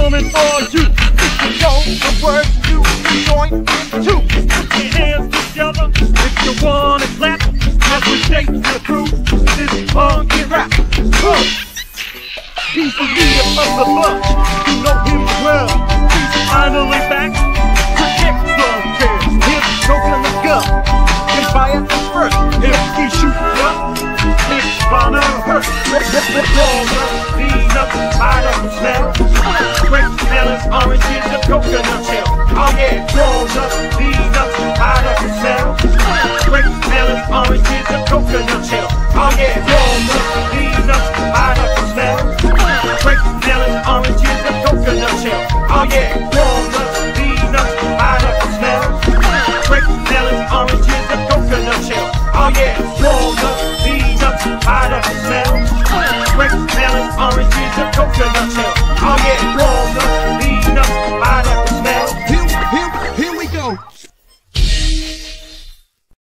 coming for you. If you know the words you join into, put your hands together if you wanna clap as we take the crew this funky rap. He's the leader of the bunch, you know him well. He's finally back to kick some tail. Him choking the gun and fire is first. If he shoots up, it's gonna hurt. Roll up, clean up, tied up and smell. Grape melons, oranges, and coconut shell. Oh yeah, roll up, clean up, tied up and smell. Grape melons, oranges, and coconut shell. Oh yeah, roll up, clean up, tied up and smell. Grape melons, oranges, and coconut shell. Oh yeah, roll up, clean up, tied up and smell. Grape melons, oranges, and coconut shell. Oh yeah, roll up, clean up, tied up and smell. Grape melons, oranges, and coconut shell.